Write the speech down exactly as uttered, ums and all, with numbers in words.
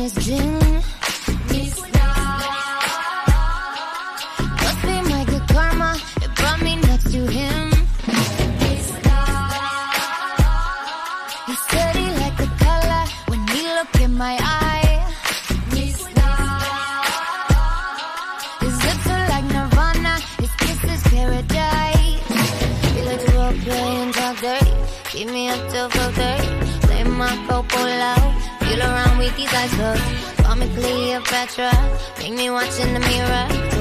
his gin. Must be my good karma, it brought me next to him. He's steady like the color when he look in my eye. His lips are like Nirvana, his kiss is paradise. He likes to role play and talk dirty, keep me up till four thirty. Play my copo loud, feel around with these eyes closed. Call me Cleopatra, make me watch in the mirror.